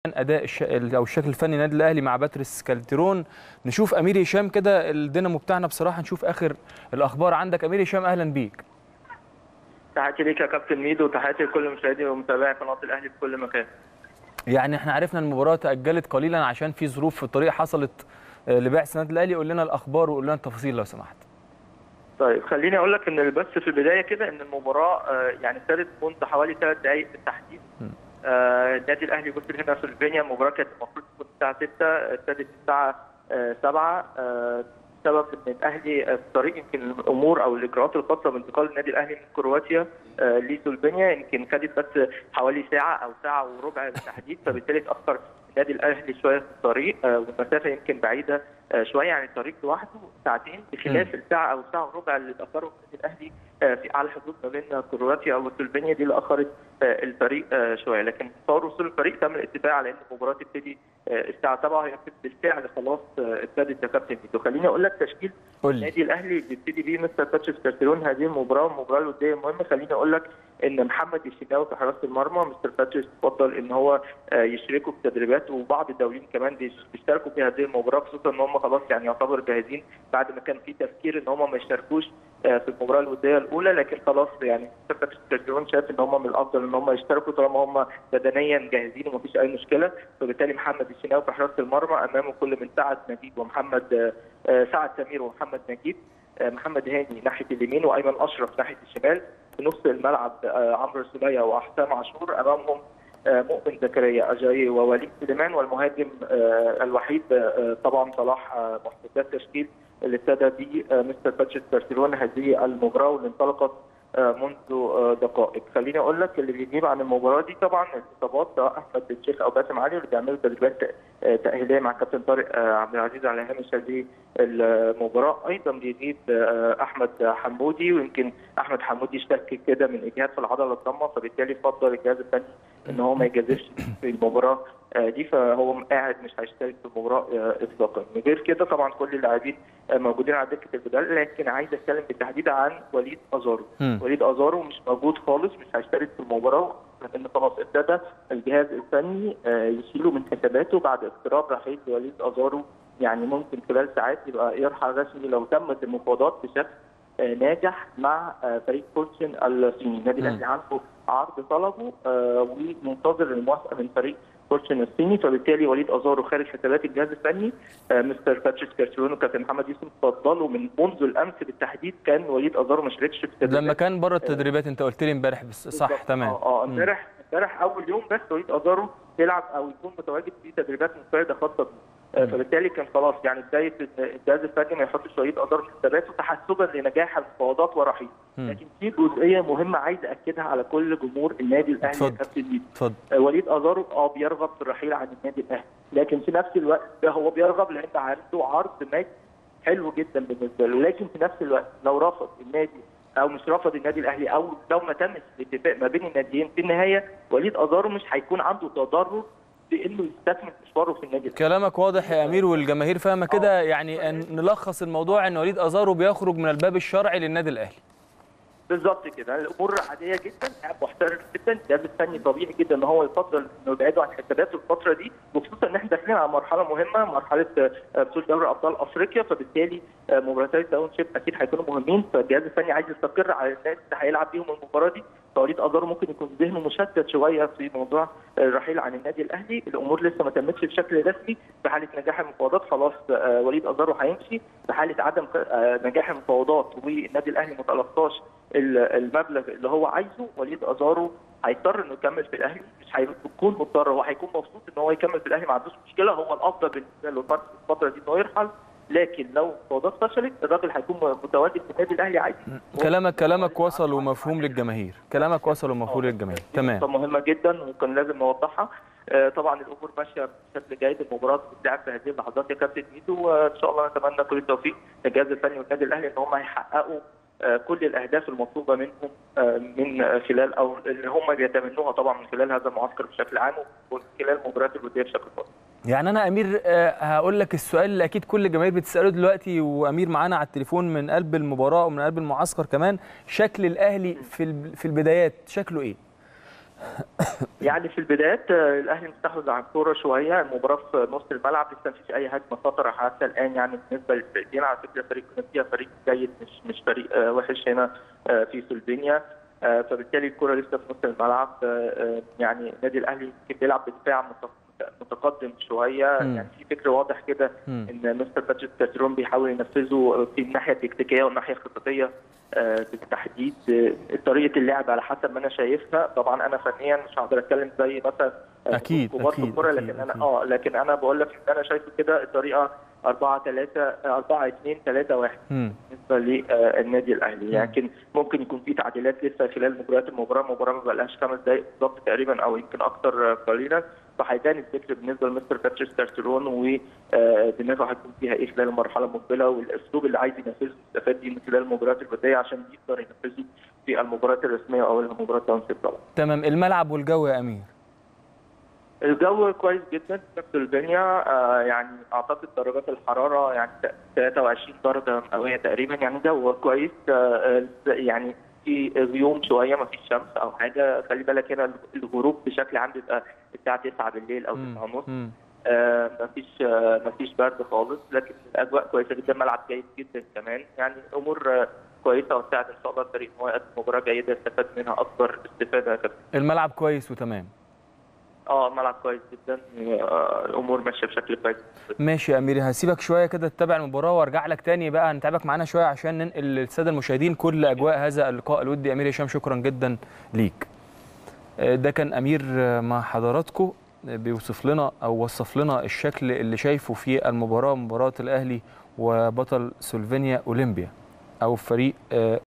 اداء او الشكل الفني النادي الاهلي مع باتريس كالتيرون. نشوف امير هشام كده الدينامو بتاعنا بصراحه، نشوف اخر الاخبار عندك. امير هشام اهلا بيك. تحياتي ليك يا كابتن ميدو، وتحياتي لكل مشاهدي ومتابعي قناه الاهلي في كل مكان. يعني احنا عرفنا ان المباراه تاجلت قليلا عشان في ظروف في الطريق حصلت لبعث النادي الاهلي. قول لنا الاخبار وقول لنا التفاصيل لو سمحت. طيب خليني اقول لك ان بس في البدايه كده ان المباراه يعني ابتدت منذ حوالي 3 دقائق بالتحديد. النادي الاهلي وصل هنا في البنيا. المباراه كانت المفروض تكون الساعه 6، ابتدت الساعه 7. بسبب ان الاهلي في الطريق يمكن الامور او الاجراءات الخاصه بانتقال النادي الاهلي من كرواتيا لسلوفينيا يمكن خدت بس حوالي ساعه او ساعه وربع بالتحديد، فبالتالي اتاخر النادي الاهلي شويه في الطريق، والمسافه يمكن بعيده شويه، يعني الطريق لوحده ساعتين بخلاف الساعه او ساعه وربع اللي اتاخروا النادي الاهلي في على الحدود ما بين كرواتيا وسلوفينيا، دي اللي اخرت الفريق شويه. لكن فور وصول الفريق تم الاتفاق على ان المباراه تبتدي الساعه 7، وهي بالفعل خلاص ابتدت يا كابتن ميدو. خليني اقول لك تشكيل النادي الاهلي بيبتدي بيه مستر باتريس كالتيرون هذه المباراه الوديه المهمه. خليني اقول لك ان محمد الشناوي في حراسه المرمى مستر باتريس فضل ان هو يشركوا في تدريبات، وبعض الدوليين كمان بيشتركوا في هذه المباراه، خصوصا ان هم خلاص يعني يعتبر جاهزين بعد ما كان في تفكير ان هم ما يشتركوش في المباراه الوديه الاولى، لكن خلاص يعني مستر باتريس كالتيرون شاف ان هم من الافضل ان هم يشتركوا طالما هم بدنيا جاهزين ومفيش اي مشكله. فبالتالي محمد الشناوي في حراسه المرمى، امامه كل من سعد نجيب ومحمد سعد سمير ومحمد نجيب، محمد هاني ناحيه اليمين وايمن اشرف ناحيه الشمال. في نص الملعب عمرو سوليه وحسام عاشور، امامهم مؤمن زكريا اجاي ووليد سليمان، والمهاجم الوحيد طبعا صلاح محمود. ده التشكيل اللي ابتدى به مستر باتريس كالتيرون هذه المباراه واللي انطلقت منذ دقائق. خليني اقول لك اللي بيجيب عن المباراه دي طبعا الاصابات، سواء احمد الشيخ او باسم علي اللي بيعملوا تدريبات تاهيليه مع كابتن طارق عبد العزيز على هامش هذه المباراه. ايضا بيجيب احمد حمودي، ويمكن احمد حمودي اشتكى كده من اجهاد في العضله الضمه، فبالتالي فضل الجهاز الفني ان هو ما يجازفش في المباراه دي، فهو قاعد مش هيشترك في المباراه اطلاقا. غير كده طبعا كل اللاعبين موجودين على دكه البدلاء، لكن عايز اتكلم بالتحديد عن وليد ازارو. وليد ازارو مش موجود خالص، مش هيشترك في المباراه، لان خلاص ابتدى الجهاز الفني يشيله من حساباته بعد اقتراب رحيل وليد ازارو. يعني ممكن خلال ساعات يبقى يرحل رسمي لو تمت المفاوضات بشكل ناجح مع فريق فورتشن الصيني. النادي الاهلي عنده عرض طلبه ومنتظر الموافقه من فريق فورتشن الصيني، فبالتالي وليد ازارو خارج حسابات الجهاز الفني. مستر باتريس كالتيرون وكابتن محمد يوسف فضلوا منذ الامس بالتحديد، كان وليد ازارو ما شاركش في التدريبات لما كان بره التدريبات. انت قلت لي امبارح بس صح تمام. امبارح اول يوم بس وليد ازارو يلعب او يكون متواجد في تدريبات منفرده خاصه بيه. فبالتالي كان خلاص يعني بدايه الجهاز الفني ما يحطش وليد ازارو في حساباته تحسبا لنجاح المفاوضات ورحيل. لكن في جزئيه مهمه عايز اكدها على كل جمهور النادي الاهلي يا كابتن ميدو. وليد ازارو بيرغب في الرحيل عن النادي الاهلي، لكن في نفس الوقت هو بيرغب لان عنده عرض مادي حلو جدا بالنسبه له، لكن في نفس الوقت لو رفض النادي او مش رفض النادي الاهلي او لو ما تمش الاتفاق ما بين الناديين في النهايه، وليد ازارو مش هيكون عنده تضرر بانه يستكمل مشواره في النادي. كلامك واضح يا امير والجماهير فاهمه كده. يعني نلخص الموضوع ان وليد ازارو بيخرج من الباب الشرعي للنادي الاهلي. بالظبط كده، الامور عاديه جدا، لاعب محترف جدا، الجهاز الفني طبيعي جدا ان هو يفضل انه يبعده عن حساباته الفتره دي، وخصوصا ان احنا داخلين على مرحله مهمه، مرحله بطوله دوري ابطال افريقيا، فبالتالي مباراتي الداون شيب اكيد هيكونوا مهمين، فالجهاز الفني عايز يستقر على الناس اللي هيلعب بيهم المباراه دي. فوليد ازارو ممكن يكون ذهنه مشتت شويه في موضوع الرحيل عن النادي الاهلي، الامور لسه ما تمتش بشكل رسمي. في حاله نجاح المفاوضات خلاص وليد ازارو هيمشي، في حاله عدم نجاح المفاوضات والنادي الاهلي ما تلقاش المبلغ اللي هو عايزه، وليد ازارو هيضطر انه يكمل في الاهلي. مش هيكون مضطر، هو هيكون مبسوط ان هو يكمل في الاهلي، ما عندوش مشكله، هو الافضل بالنسبه له الفتره دي انه يرحل. لكن لو المفاوضات فشلت الراجل هيكون متواجد في النادي الاهلي عادي. كلامك وصل ومفهوم للجماهير، كلامك وصل ومفهوم للجماهير. تمام، مهمه جدا وكان لازم نوضحها. طبعا الامور ماشيه بشكل جيد، المباراه بتلعب في هذه اللحظات يا كابتن ميدو، وان شاء الله نتمنى كل التوفيق للجهاز الفني والنادي الاهلي ان هم هيحققوا كل الاهداف المطلوبه منهم من خلال او اللي هم بيتمنوها طبعا من خلال هذا المعسكر بشكل عام ومن خلال المباريات الوديه بشكل خاص. يعني انا امير هقول لك السؤال اللي اكيد كل الجماهير بتساله دلوقتي، وامير معانا على التليفون من قلب المباراه ومن قلب المعسكر كمان. شكل الاهلي في البدايات شكله ايه؟ يعني في البدايات الاهلي مستحوذ على الكوره شويه، المباراه في نص الملعب لسه مفيش اي هجمه خطره حتى الان، يعني بالنسبه للفريقين. على فكره فريق كولومبيا فريق جيد، مش فريق وحش هنا في سلوفينيا. فبالتالي الكوره لسه في نص الملعب. يعني النادي الاهلي يمكن بيلعب بدفاع متقدم شويه، يعني في فكر واضح كده ان مستر باتريس كالتيرون بيحاول ينفذه في الناحيه التكتيكيه والناحيه الخططيه بالتحديد. طريقه اللعب على حسب ما انا شايفها، طبعا انا فنيا مش هقدر اتكلم زي مثلا كبار في الكوره، لكن انا لكن انا بقول لك ان انا شايفه كده الطريقه 4-2-3-1 بالنسبه للنادي الاهلي. لكن ممكن يكون في تعديلات لسه خلال مجريات المباراه ما بقالهاش 5 دقائق بالظبط تقريبا او يمكن اكثر قليلا، فهيبان الفكر بالنسبه لمستر باتريس كالتيرون ودماغه هيكون فيها ايه خلال المرحله المقبله، والاسلوب اللي عايز ينفذه يستفاد بيه من خلال المباريات الوديه عشان يقدر ينفذه في المباريات الرسميه او المباراه التونسيه طبعا. تمام. الملعب والجو يا امير؟ الجو كويس جدا في سلوفينيا. يعني اعتقد درجات الحراره يعني 23 درجه مئويه تقريبا، يعني جو كويس. يعني في غيوم شويه، ما فيش شمس او حاجه. خلي بالك هنا الغروب بشكل عام بيبقى الساعه 9 بالليل او 9:30. ما فيش برد خالص، لكن الاجواء كويسه جدا، ملعب جيد جدا كمان. يعني امور كويسه وتساعد ان شاء الله الفريق ان هو يقدم مباراه جيده يستفاد منها اكبر استفاده يا كابتن. الملعب كويس وتمام؟ الملعب كويس جدا، الامور ماشيه بشكل كويس. ماشي يا امير، هسيبك شويه كده تتابع المباراه وارجع لك تاني بقى نتابعك معانا شويه عشان ننقل للساده المشاهدين كل اجواء هذا اللقاء الودي. امير هشام شكرا جدا ليك. ده كان امير مع حضراتكم بيوصف لنا او وصف لنا الشكل اللي شايفه في المباراه، مباراه الاهلي وبطل سلوفينيا اولمبيا او فريق